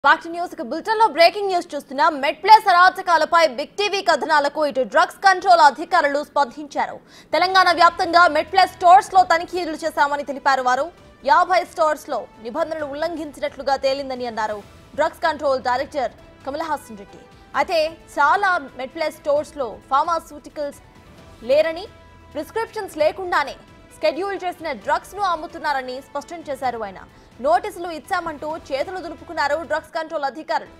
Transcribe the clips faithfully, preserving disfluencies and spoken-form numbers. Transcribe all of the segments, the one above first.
Back to news కి bulletin లో breaking news చూస్తున్నాం. మెడ్ ప్లస్ అరాచకాలపై బిగ్ టీవీ కథనాలకు ఇటు డ్రగ్స్ కంట్రోల్ అధికారులు స్పందించారు. తెలంగాణ వ్యాప్తంగా మెడ్ ప్లస్ స్టోర్స్ లో తనిఖీలు చేశామని తెలిపారు. వారు యాభై స్టోర్స్ లో నిబంధనలు ఉల్లంఘించినట్లుగా తేలిందని అన్నారు drugs control director Kamal Haasan Reddy. అయితే చాలా మెడ్ ప్లస్ స్టోర్స్ లో ఫార్మాస్యూటికల్స్ లేరని, ప్రిస్క్రిప్షన్స్ లేకుండానే షెడ్యూల్ చేసిన డ్రగ్స్ ను అమ్ముతున్నారని స్పష్టం చేశారు. ఆయన నోటీసులు ఇచ్చామంటూ చేతులు దులుపుకున్నారు డ్రగ్స్ కంట్రోల్ అధికారులు.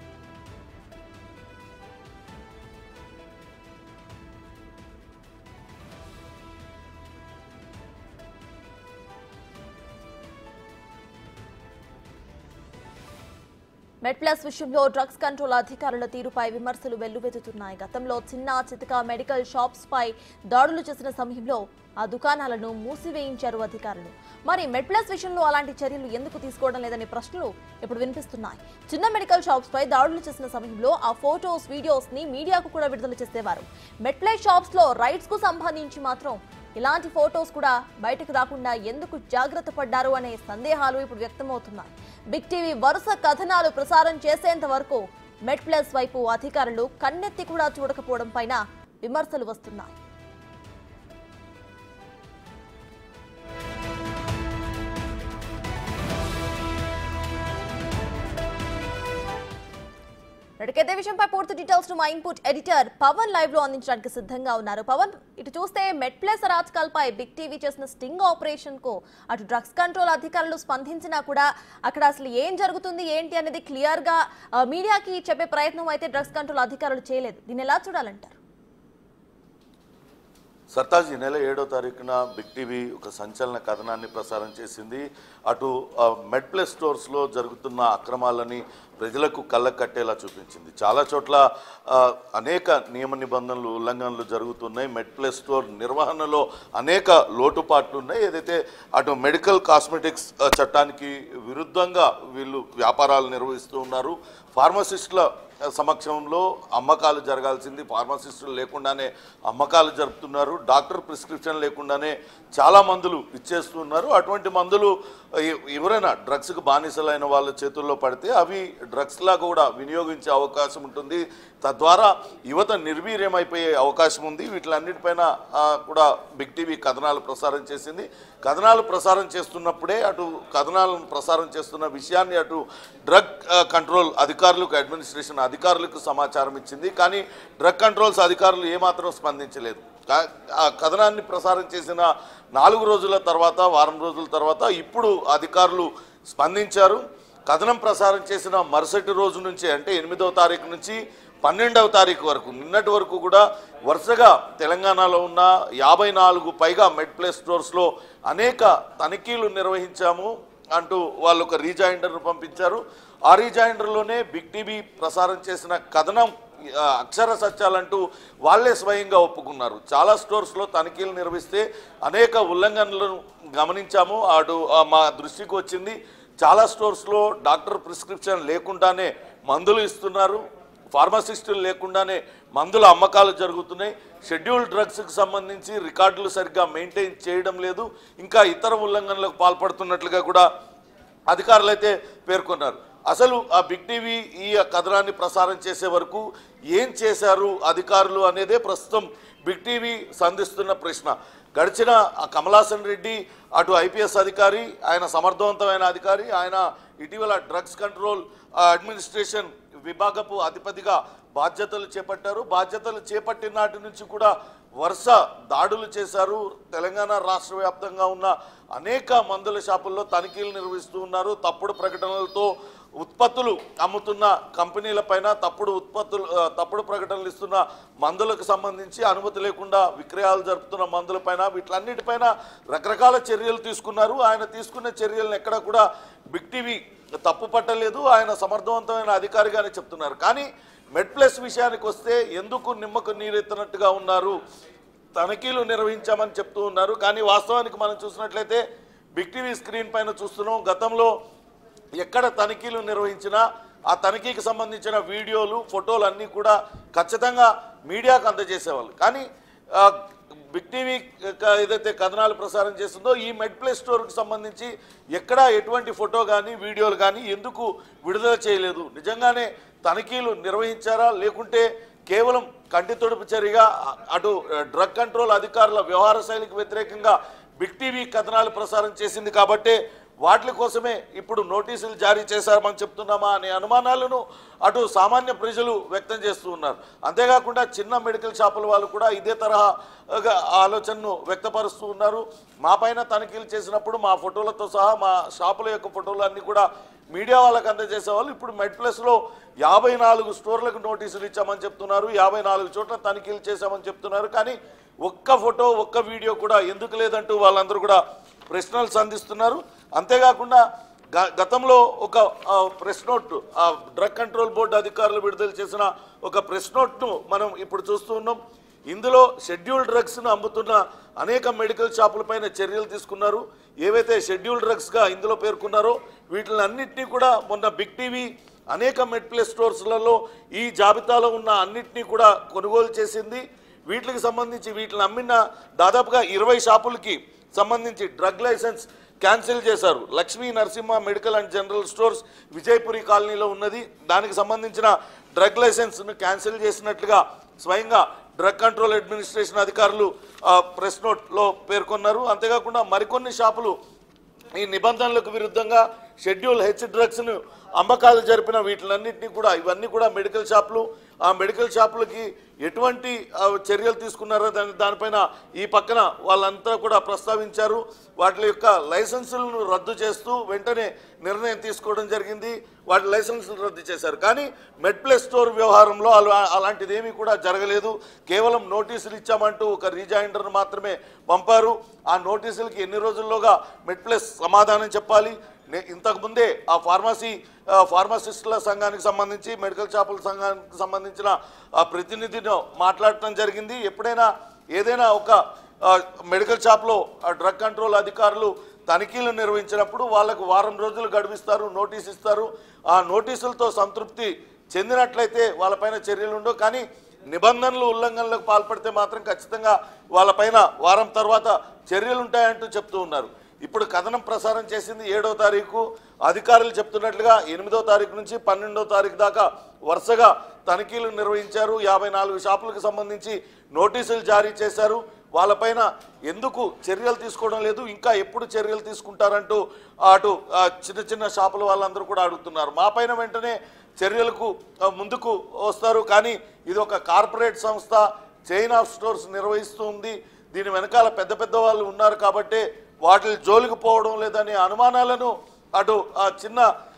మెడ్ ప్లస్ విషయంలో డ్రగ్స్ కంట్రోల్ అధికారుల తీరుపై విమర్శలు వెల్లువెత్తుతున్నాయి. గతంలో చిన్న చితక మెడికల్ షాప్స్ పై దాడులు చేసిన సమయంలో ఆ దుకాణాలను మూసివేయించారు అధికారులు. మరి మెడ్ ప్లస్ విషయంలో అలాంటి చర్యలు ఎందుకు తీసుకోవడం లేదనే ప్రశ్నలు ఇప్పుడు వినిపిస్తున్నాయి. చిన్న మెడికల్ షాప్స్ పై దాడులు చేసిన సమయంలో ఆ ఫోటోస్, వీడియోస్ ని మీడియాకు కూడా విడుదల చేసేవారు. మెడ్ ప్లస్ షాప్స్ లో రైట్స్ కు సంబంధించి మాత్రం ఇలాంటి ఫోటోస్ కూడా బయటకు రాకుండా ఎందుకు జాగ్రత్త పడ్డారు అనే సందేహాలు ఇప్పుడు వ్యక్తమవుతున్నాయి. బిగ్ టీవీ వరుస కథనాలు ప్రసారం చేసేంత వరకు మెడ్ ప్లస్ వైపు అధికారులు కన్నెత్తి కూడా చూడకపోవడం పైన విమర్శలు వస్తున్నాయి. ఇదే విషయంపై పూర్తి డీటెయిల్స్ మా ఇన్పుట్ ఎడిటర్ పవన్ లైవ్ లో అందించడానికి సిద్ధంగా ఉన్నారు. పవన్, ఇటు చూస్తే మెడ్ ప్లస్ అరాచకాలపై బిగ్ టీవీ చేసిన స్టింగ్ ఆపరేషన్ కు అటు డ్రగ్స్ కంట్రోల్ అధికారులు స్పందించినా కూడా అక్కడ అసలు ఏం జరుగుతుంది ఏంటి అనేది క్లియర్ గా మీడియాకి చెప్పే ప్రయత్నం అయితే డ్రగ్స్ కంట్రోల్ అధికారులు చేయలేదు. దీన్ని ఎలా చూడాలంటారు? సర్తాజ్ ఈ నెల ఏడో తారీఖున బిగ్ టీవీ ఒక సంచలన కథనాన్ని ప్రసారం చేసింది. అటు మెడ్ ప్లస్ స్టోర్స్లో జరుగుతున్న అక్రమాలని ప్రజలకు కళ్ళకు కట్టేలా చూపించింది. చాలా చోట్ల అనేక నియమ నిబంధనలు ఉల్లంఘనలు జరుగుతున్నాయి. మెడ్ ప్లస్ స్టోర్ నిర్వహణలో అనేక లోటుపాట్లు ఉన్నాయి. ఏదైతే అటు మెడికల్ కాస్మెటిక్స్ చట్టానికి విరుద్ధంగా వీళ్ళు వ్యాపారాలు నిర్వహిస్తూ ఉన్నారు. ఫార్మసిస్టుల సమక్షంలో అమ్మకాలు జరగాల్సింది ఫార్మసిస్టులు లేకుండానే అమ్మకాలు జరుపుతున్నారు. డాక్టర్ ప్రిస్క్రిప్షన్ లేకుండానే చాలా మందులు ఇచ్చేస్తున్నారు. అటువంటి మందులు ఎవరైనా డ్రగ్స్కి బానిసలైన వాళ్ళ చేతుల్లో పడితే అవి డ్రగ్స్లా కూడా వినియోగించే అవకాశం ఉంటుంది. తద్వారా యువత నిర్వీర్యమైపోయే అవకాశం ఉంది. వీటిలన్నిటిపైన కూడా బిగ్ టీవీ కథనాలు ప్రసారం చేసింది. కథనాలు ప్రసారం చేస్తున్నప్పుడే అటు కథనాలను ప్రసారం చేస్తున్న విషయాన్ని అటు డ్రగ్ కంట్రోల్ అధికారులకు, అడ్మినిస్ట్రేషన్ అధికారులకు సమాచారం ఇచ్చింది. కానీ డ్రగ్ కంట్రోల్స్ అధికారులు ఏమాత్రం స్పందించలేదు. ఆ కథనాన్ని ప్రసారం చేసిన నాలుగు రోజుల తర్వాత, వారం రోజుల తర్వాత ఇప్పుడు అధికారులు స్పందించారు. కథనం ప్రసారం చేసిన మరుసటి రోజు నుంచి, అంటే ఎనిమిదవ తారీఖు నుంచి పన్నెండవ తారీఖు వరకు, నిన్నటి వరకు కూడా వరుసగా తెలంగాణలో ఉన్న యాభై నాలుగు పైగా మెడ్ ప్లస్ స్టోర్స్లో అనేక తనిఖీలు నిర్వహించాము అంటూ వాళ్ళు ఒక రీజాయిండర్ను పంపించారు. ఆ రీజాయిండర్లోనే బిగ్ టీవీ ప్రసారం చేసిన కథనం అక్షర సత్యాలంటూ వాళ్ళే స్వయంగా ఒప్పుకున్నారు. చాలా స్టోర్స్లో తనిఖీలు నిర్వహిస్తే అనేక ఉల్లంఘనలను గమనించాము, అటు మా దృష్టికి వచ్చింది. చాలా స్టోర్స్లో డాక్టర్ ప్రిస్క్రిప్షన్ లేకుండానే మందులు ఇస్తున్నారు. ఫార్మసిస్టులు లేకుండానే మందుల అమ్మకాలు జరుగుతున్నాయి. షెడ్యూల్ డ్రగ్స్కి సంబంధించి రికార్డులు సరిగ్గా మెయింటైన్ చేయడం లేదు. ఇంకా ఇతర ఉల్లంఘనలకు పాల్పడుతున్నట్లుగా కూడా అధికారులు అయితే పేర్కొన్నారు. అసలు ఆ బిగ్ టీవీ ఈ కథనాన్ని ప్రసారం చేసే వరకు ఏం చేశారు అధికారులు అనేదే ప్రస్తుతం బిగ్ టీవీ సంధిస్తున్న ప్రశ్న. గడిచిన కమల్ హాసన్ రెడ్డి అటు ఐపీఎస్ అధికారి, ఆయన సమర్థవంతమైన అధికారి. ఆయన ఇటీవల డ్రగ్స్ కంట్రోల్ అడ్మినిస్ట్రేషన్ విభాగపు అధిపతిగా బాధ్యతలు చేపట్టారు. బాధ్యతలు చేపట్టిన నాటి నుంచి కూడా వరుస దాడులు చేశారు. తెలంగాణ రాష్ట్ర వ్యాప్తంగా ఉన్న అనేక మందుల షాపుల్లో తనిఖీలు నిర్వహిస్తూ ఉన్నారు. తప్పుడు ప్రకటనలతో ఉత్పత్తులు అమ్ముతున్న కంపెనీలపైన, తప్పుడు ఉత్పత్తులు తప్పుడు ప్రకటనలు ఇస్తున్న మందులకు సంబంధించి అనుమతి లేకుండా విక్రయాలు జరుపుతున్న మందులపైన, వీటిలన్నిటిపైన రకరకాల చర్యలు తీసుకున్నారు. ఆయన తీసుకున్న చర్యలను ఎక్కడ కూడా బిగ్ టీవీ తప్పు పట్టలేదు. ఆయన సమర్థవంతమైన అధికారిగానే చెప్తున్నారు. కానీ మెడ్ ప్లస్ విషయానికి వస్తే ఎందుకు నిమ్మకు నీరెత్తినట్టుగా ఉన్నారు? తనిఖీలు నిర్వహించామని చెప్తూ ఉన్నారు. కానీ వాస్తవానికి మనం చూసినట్లయితే బిగ్ టీవీ స్క్రీన్ పైన చూస్తున్నాం. గతంలో ఎక్కడ తనిఖీలు నిర్వహించినా ఆ తనిఖీకి సంబంధించిన వీడియోలు, ఫోటోలు అన్నీ కూడా ఖచ్చితంగా మీడియాకు అందజేసేవాళ్ళు. కానీ బిగ్ టీవీ ఏదైతే కథనాలు ప్రసారం చేస్తుందో ఈ మెడ్ ప్లే స్టోర్కి సంబంధించి ఎక్కడా ఎటువంటి ఫోటో కానీ వీడియోలు కానీ ఎందుకు విడుదల చేయలేదు? నిజంగానే తనిఖీలు నిర్వహించారా, లేకుంటే కేవలం కంటి తొడుపు చర్యగా అటు డ్రగ్ కంట్రోల్ అధికారుల వ్యవహార శైలికి వ్యతిరేకంగా బిగ్ టీవీ కథనాలు ప్రసారం చేసింది కాబట్టే వాటి కోసమే ఇప్పుడు నోటీసులు జారీ చేశారని చెప్తున్నామా అనే అనుమానాలను అటు సామాన్య ప్రజలు వ్యక్తం చేస్తూ ఉన్నారు. అంతేకాకుండా చిన్న మెడికల్ షాపుల వాళ్ళు కూడా ఇదే తరహా ఆలోచనను వ్యక్తపరుస్తూ ఉన్నారు. మా పైన తనిఖీలు చేసినప్పుడు మా ఫోటోలతో సహా మా షాపుల యొక్క ఫోటోలు అన్నీ కూడా మీడియా వాళ్ళకి అందజేసేవాళ్ళు. ఇప్పుడు మెడ్ ప్లస్లో యాభై నాలుగు స్టోర్లకు నోటీసులు ఇచ్చామని చెప్తున్నారు, యాభై నాలుగు చోట్ల తనిఖీలు చేశామని చెప్తున్నారు. కానీ ఒక్క ఫోటో ఒక్క వీడియో కూడా ఎందుకు లేదంటూ వాళ్ళందరూ కూడా ప్రశ్నలు సంధిస్తున్నారు. అంతేకాకుండా గతంలో ఒక press note drug control board అధికారులు విడుదల చేసిన ఒక ప్రెస్ నోట్ను మనం ఇప్పుడు చూస్తూ ఉన్నాం. ఇందులో షెడ్యూల్ డ్రగ్స్ను అమ్ముతున్న అనేక మెడికల్ షాపులపైన చర్యలు తీసుకున్నారు. ఏవైతే షెడ్యూల్ డ్రగ్స్గా ఇందులో పేర్కొన్నారో వీటిని అన్నింటినీ కూడా మొన్న బిగ్ టీవీ అనేక మెడ్ ప్లే స్టోర్స్లలో ఈ జాబితాలో ఉన్న అన్నింటినీ కూడా కొనుగోలు చేసింది. వీటికి సంబంధించి వీటిని అమ్మిన దాదాపుగా ఇరవై షాపులకి సంబంధించి డ్రగ్ లైసెన్స్ క్యాన్సిల్ చేశారు. Lakshmi Narasimha medical and general stores Vijayapuri కాలనీలో ఉన్నది. దానికి సంబంధించిన డ్రగ్ లైసెన్స్ను క్యాన్సిల్ చేసినట్లుగా స్వయంగా డ్రగ్ కంట్రోల్ అడ్మినిస్ట్రేషన్ అధికారులు ప్రెస్ నోట్లో పేర్కొన్నారు. అంతేకాకుండా మరికొన్ని షాపులు ఈ నిబంధనలకు విరుద్ధంగా షెడ్యూల్ హెచ్ డ్రగ్స్ను అమ్మకాలు జరిపిన వీటిలన్నింటినీ కూడా ఇవన్నీ కూడా మెడికల్ షాపులు. ఆ మెడికల్ షాపులకి ఎటువంటి చర్యలు తీసుకున్నారో దాని దానిపైన ఈ పక్కన వాళ్ళంతా కూడా ప్రస్తావించారు. వాటి యొక్క లైసెన్సులను రద్దు చేస్తూ వెంటనే నిర్ణయం తీసుకోవడం జరిగింది. వాటి లైసెన్సులు రద్దు చేశారు. కానీ మెడ్ ప్లే స్టోర్ వ్యవహారంలో అలాంటిది ఏమీ కూడా జరగలేదు. కేవలం నోటీసులు ఇచ్చామంటూ ఒక రీజాయిండర్ను మాత్రమే పంపారు. ఆ నోటీసులకి ఎన్ని రోజుల్లోగా మెడ్ ప్లస్ సమాధానం చెప్పాలి. ఇంతకుముందే ఆ ఫార్మసీ ఫార్మసిస్టుల సంఘానికి సంబంధించి మెడికల్ షాపుల సంఘానికి సంబంధించిన ప్రతినిధిని మాట్లాడటం జరిగింది. ఎప్పుడైనా ఏదైనా ఒక మెడికల్ షాప్లో డ్రగ్ కంట్రోల్ అధికారులు తనిఖీలు నిర్వహించినప్పుడు వాళ్ళకు వారం రోజులు గడువిస్తారు, నోటీస్ ఇస్తారు. ఆ నోటీసులతో సంతృప్తి చెందినట్లయితే వాళ్ళపైన చర్యలు ఉండవు. కానీ నిబంధనలు ఉల్లంఘనలకు పాల్పడితే మాత్రం ఖచ్చితంగా వాళ్ళపైన వారం తర్వాత చర్యలు ఉంటాయంటూ చెప్తూ ఉన్నారు. ఇప్పుడు కథనం ప్రసారం చేసింది ఏడో తారీఖు. అధికారులు చెప్తున్నట్లుగా ఎనిమిదో తారీఖు నుంచి పన్నెండో తారీఖు దాకా వరుసగా తనిఖీలు నిర్వహించారు. యాభై నాలుగు షాపులకు సంబంధించి నోటీసులు జారీ చేశారు. వాళ్ళపైన ఎందుకు చర్యలు తీసుకోవడం లేదు, ఇంకా ఎప్పుడు చర్యలు తీసుకుంటారంటూ అటు చిన్న చిన్న షాపుల వాళ్ళందరూ కూడా అడుగుతున్నారు. మా పైన వెంటనే చర్యలకు ముందుకు వస్తారు. కానీ ఇది ఒక కార్పొరేట్ సంస్థ, చైన్ ఆఫ్ స్టోర్స్ నిర్వహిస్తూ ఉంది. దీని వెనకాల పెద్ద పెద్ద వాళ్ళు ఉన్నారు కాబట్టి వాటి జోలికి పోవడం లేదనే అనుమానాలను అటు చిన్న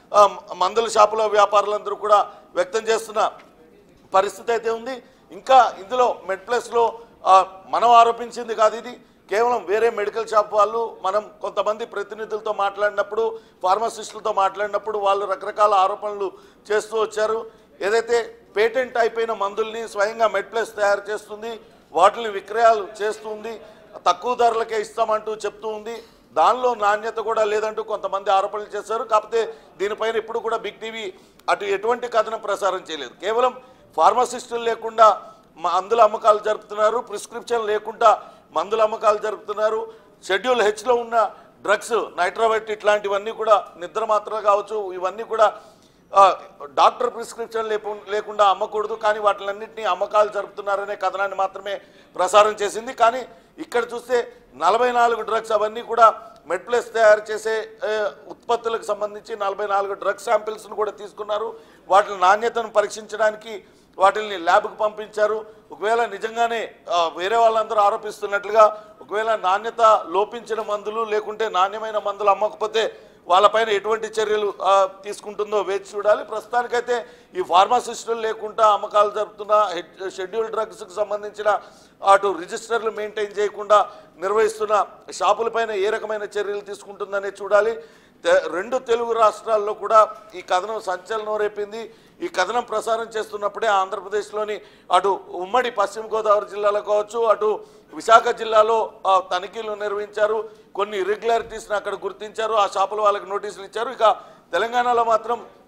మందుల షాపుల వ్యాపారులందరూ కూడా వ్యక్తం చేస్తున్న పరిస్థితి అయితే ఉంది. ఇంకా ఇందులో మెడ్ ప్లస్లో మనం ఆరోపించింది కాదు, ఇది కేవలం వేరే మెడికల్ షాప్ వాళ్ళు మనం కొంతమంది ప్రతినిధులతో మాట్లాడినప్పుడు, ఫార్మసిస్టులతో మాట్లాడినప్పుడు వాళ్ళు రకరకాల ఆరోపణలు చేస్తూ వచ్చారు. ఏదైతే పేటెంట్ అయిపోయిన మందుల్ని స్వయంగా మెడ్ ప్లస్ తయారు చేస్తుంది, వాటిని విక్రయాలు చేస్తుంది, తక్కువ ధరలకే ఇస్తామంటూ చెప్తూ ఉంది. దానిలో నాణ్యత కూడా లేదంటూ కొంతమంది ఆరోపణలు చేశారు. కాకపోతే దీనిపైన ఇప్పుడు కూడా బిగ్ టీవీ అటు ఎటువంటి కథనం ప్రసారం చేయలేదు. కేవలం ఫార్మసిస్టులు లేకుండా మందుల అమ్మకాలు జరుపుతున్నారు, ప్రిస్క్రిప్షన్ లేకుండా మందుల అమ్మకాలు జరుపుతున్నారు. షెడ్యూల్ హెచ్లో ఉన్న డ్రగ్స్ నైట్రోవైట్ ఇట్లాంటివన్నీ కూడా నిద్ర మాత్రలు కావచ్చు, ఇవన్నీ కూడా డాక్టర్ ప్రిస్క్రిప్షన్ లేకుండా అమ్మకూడదు. కానీ వాటిలన్నింటినీ అమ్మకాలు జరుపుతున్నారనే కథనాన్ని మాత్రమే ప్రసారం చేసింది. కానీ ఇక్కడ చూస్తే నలభై నాలుగు డ్రగ్స్ అవన్నీ కూడా మెడ్ ప్లస్ తయారు చేసే ఉత్పత్తులకు సంబంధించి నలభై నాలుగు డ్రగ్ శాంపిల్స్ను కూడా తీసుకున్నారు. వాటి నాణ్యతను పరీక్షించడానికి వాటిని ల్యాబ్కు పంపించారు. ఒకవేళ నిజంగానే వేరే వాళ్ళందరూ ఆరోపిస్తున్నట్లుగా ఒకవేళ నాణ్యత లోపించిన మందులు లేకుంటే నాణ్యమైన మందులు అమ్మకపోతే వాళ్ళపైన ఎటువంటి చర్యలు తీసుకుంటుందో వేచి చూడాలి. ప్రస్తుతానికైతే ఈ ఫార్మాసిస్టులు లేకుండా అమ్మకాలు జరుపుతున్న షెడ్యూల్ డ్రగ్స్కి సంబంధించిన అటు రిజిస్టర్లు మెయింటైన్ చేయకుండా నిర్వహిస్తున్న షాపులపైన ఏ రకమైన చర్యలు తీసుకుంటుందనే చూడాలి. రెండు తెలుగు రాష్ట్రాల్లో కూడా ఈ కథనం సంచలనం రేపింది. ఈ కథనం ప్రసారం చేస్తున్నప్పుడే ఆంధ్రప్రదేశ్లోని అటు ఉమ్మడి పశ్చిమ గోదావరి జిల్లాలో కావచ్చు, అటు విశాఖ జిల్లాలో తనిఖీలు నిర్వహించారు. కొన్ని ఇర్రెగ్యులారిటీస్ని అక్కడ గుర్తించారు. ఆ షాపుల వాళ్ళకి నోటీసులు ఇచ్చారు. ఇక తెలంగాణలో మాత్రం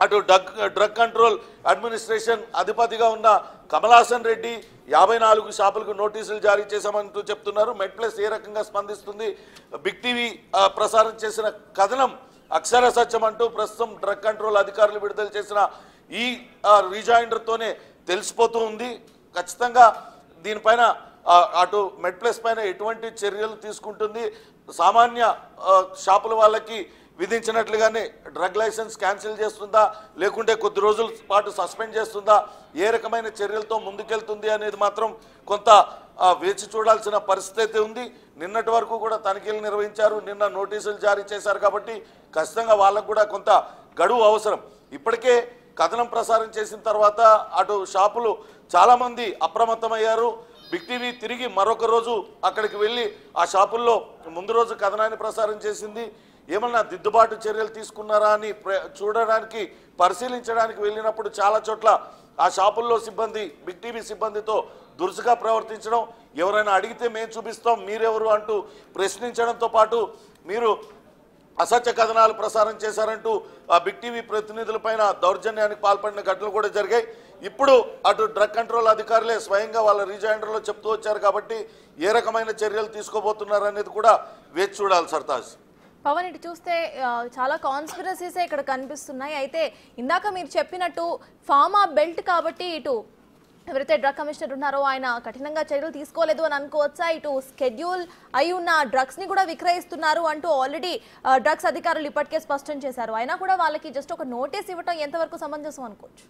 అటు డ్రగ్ డ్రగ్ కంట్రోల్ అడ్మినిస్ట్రేషన్ అధిపతిగా ఉన్న కమలాసన్ రెడ్డి యాభై నాలుగు షాపులకు నోటీసులు జారీ చేశామంటూ చెప్తున్నారు. మెడ్ ప్లస్ ఏ రకంగా స్పందిస్తుంది? బిగ్ టీవీ ప్రసారం చేసిన కథనం అక్షర సత్యం అంటూ ప్రస్తుతం డ్రగ్ కంట్రోల్ అధికారులు విడుదల చేసిన ఈ రీజాయిండర్తోనే తెలిసిపోతూ ఉంది. ఖచ్చితంగా దీనిపైన అటు మెడ్ ప్లస్ పైన ఎటువంటి చర్యలు తీసుకుంటుంది? సామాన్య షాపుల వాళ్ళకి విధించినట్లుగానే డ్రగ్ లైసెన్స్ క్యాన్సిల్ చేస్తుందా, లేకుంటే కొద్ది రోజుల పాటు సస్పెండ్ చేస్తుందా, ఏ రకమైన చర్యలతో ముందుకెళ్తుంది అనేది మాత్రం కొంత వేచి చూడాల్సిన పరిస్థితి ఉంది. నిన్నటి వరకు కూడా తనిఖీలు నిర్వహించారు, నిన్న నోటీసులు జారీ చేశారు. కాబట్టి ఖచ్చితంగా వాళ్ళకు కూడా కొంత గడువు అవసరం. ఇప్పటికే కథనం ప్రసారం చేసిన తర్వాత అటు షాపులు చాలామంది అప్రమత్తమయ్యారు. బిగ్ టీవీ తిరిగి మరొక రోజు అక్కడికి వెళ్ళి ఆ షాపుల్లో ముందు రోజు కథనాన్ని ప్రసారం చేసింది. ఏమన్నా దిద్దుబాటు చర్యలు తీసుకున్నారా అని చూడడానికి పరిశీలించడానికి వెళ్ళినప్పుడు చాలా చోట్ల ఆ షాపుల్లో సిబ్బంది బిగ్ టీవీ సిబ్బందితో దురుసుగా ప్రవర్తించడం, ఎవరైనా అడిగితే మేము చూపిస్తాం మీరెవరు అంటూ ప్రశ్నించడంతో పాటు మీరు అసత్య కథనాలు ప్రసారం చేశారంటూ ఆ బిగ్ టీవీ ప్రతినిధులపైన దౌర్జన్యానికి పాల్పడిన ఘటనలు కూడా జరిగాయి. ఇప్పుడు అటు డ్రగ్ కంట్రోల్ అధికారులే స్వయంగా వాళ్ళ రీజాయిండర్లో చెప్తూ వచ్చారు. కాబట్టి ఏ రకమైన చర్యలు తీసుకోబోతున్నారు అనేది కూడా వేచి చూడాలి. సర్తాజ్ పవన్, ఇటు చూస్తే చాలా కాన్స్పిరసీసే ఇక్కడ కనిపిస్తున్నాయి. అయితే ఇందాక మీరు చెప్పినట్టు ఫార్మా బెల్ట్ కాబట్టి ఇటు ఎవరైతే డ్రగ్ కమిషనర్ ఉన్నారో ఆయన కఠినంగా చర్యలు తీసుకోలేదు అని అనుకోవచ్చా? ఇటు స్కెడ్యూల్ అయి ఉన్న డ్రగ్స్ ని కూడా విక్రయిస్తున్నారు అంటూ ఆల్రెడీ డ్రగ్స్ అధికారులు ఇప్పటికే స్పష్టం చేశారు. అయినా కూడా వాళ్ళకి జస్ట్ ఒక నోటీస్ ఇవ్వటం ఎంతవరకు సమంజసం అనుకోవచ్చు?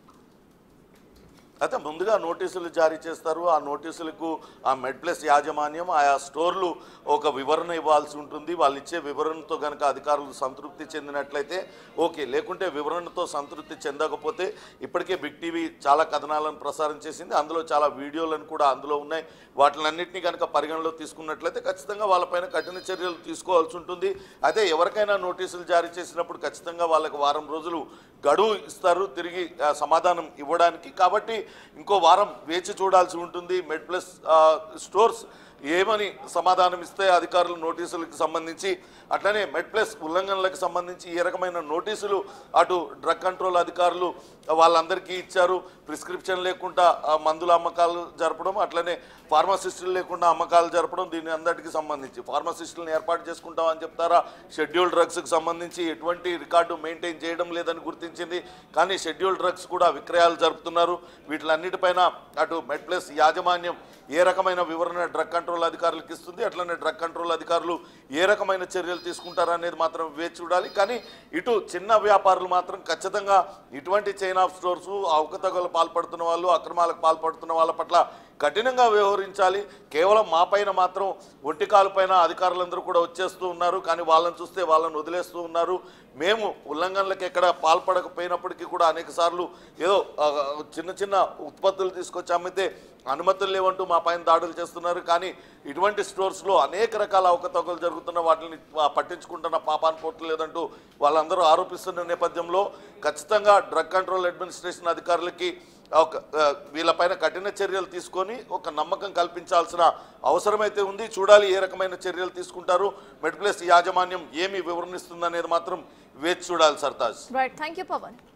అయితే ముందుగా నోటీసులు జారీ చేస్తారు. ఆ నోటీసులకు ఆ మెడ్ ప్లస్ యాజమాన్యం ఆయా స్టోర్లు ఒక వివరణ ఇవ్వాల్సి ఉంటుంది. వాళ్ళు ఇచ్చే వివరణతో కనుక అధికారులు సంతృప్తి చెందినట్లయితే ఓకే, లేకుంటే వివరణతో సంతృప్తి చెందకపోతే ఇప్పటికే బిగ్ టీవీ చాలా కథనాలను ప్రసారం చేసింది. అందులో చాలా వీడియోలను కూడా అందులో ఉన్నాయి. వాటిలన్నింటినీ కనుక పరిగణలో తీసుకున్నట్లయితే ఖచ్చితంగా వాళ్ళపైన కఠిన చర్యలు తీసుకోవాల్సి ఉంటుంది. అయితే ఎవరికైనా నోటీసులు జారీ చేసినప్పుడు ఖచ్చితంగా వాళ్ళకి వారం రోజులు గడువు ఇస్తారు తిరిగి సమాధానం ఇవ్వడానికి. కాబట్టి ఇంకో వారం వేచి చూడాల్సి ఉంటుంది. మెడ్ ప్లస్ స్టోర్స్ ఏమని సమాధానం ఇస్తే అధికారులు నోటీసులకు సంబంధించి, అట్లనే మెడ్ ప్లస్ ఉల్లంఘనలకు సంబంధించి ఏ రకమైన నోటీసులు అటు డ్రగ్ కంట్రోల్ అధికారులు వాళ్ళందరికీ ఇచ్చారు. ప్రిస్క్రిప్షన్ లేకుండా మందుల అమ్మకాలు జరపడం, అట్లనే ఫార్మసిస్టులు లేకుండా అమ్మకాలు జరపడం, దీని అందరికీ సంబంధించి ఫార్మసిస్టులను ఏర్పాటు చేసుకుంటామని చెప్తారా? షెడ్యూల్ డ్రగ్స్కి సంబంధించి ఎటువంటి రికార్డు మెయింటైన్ చేయడం లేదని గుర్తించింది. కానీ షెడ్యూల్ డ్రగ్స్ కూడా విక్రయాలు జరుపుతున్నారు. వీటిలన్నిటిపైన అటు మెడ్ ప్లస్ యాజమాన్యం ఏ రకమైన వివరణ డ్రగ్ కంట్రోల్ అధికారులకు ఇస్తుంది, అట్లనే డ్రగ్ కంట్రోల్ అధికారులు ఏ రకమైన చర్యలు తీసుకుంటారా అనేది మాత్రం వేచి చూడాలి. కానీ ఇటు చిన్న వ్యాపారులు మాత్రం ఖచ్చితంగా ఇటువంటి చైన్ ఆఫ్ స్టోర్స్ అవకతవకలు పాల్పడుతున్న వాళ్ళు, అక్రమాలకు పాల్పడుతున్న వాళ్ళ పట్ల కఠినంగా వ్యవహరించాలి. కేవలం మా పైన మాత్రం ఒంటికాలు పైన అధికారులందరూ కూడా వచ్చేస్తూ ఉన్నారు, కానీ వాళ్ళని చూస్తే వాళ్ళని వదిలేస్తూ ఉన్నారు. మేము ఉల్లంఘనలకు ఎక్కడ పాల్పడకపోయినప్పటికీ కూడా అనేక సార్లు ఏదో చిన్న చిన్న ఉత్పత్తులు తీసుకొచ్చి అమ్మితే అనుమతులు లేవంటూ మా పైన దాడులు చేస్తున్నారు. కానీ ఇటువంటి స్టోర్స్లో అనేక రకాల అవకతవకలు జరుగుతున్న వాటిని పట్టించుకుంటున్న పాపాన్ని పోవట్లేదంటూ వాళ్ళందరూ ఆరోపిస్తున్న నేపథ్యంలో ఖచ్చితంగా డ్రగ్ కంట్రోల్ అడ్మినిస్ట్రేషన్ అధికారులకి ఒక వీళ్ళపైన కఠిన చర్యలు తీసుకొని ఒక నమ్మకం కల్పించాల్సిన అవసరమైతే ఉంది. చూడాలి ఏ రకమైన చర్యలు తీసుకుంటారు. మెడ్ ప్లస్ యాజమాన్యం ఏమి వివరణిస్తుందనేది మాత్రం వేచి చూడాలి. Sartaj. Right, thank you Pawan.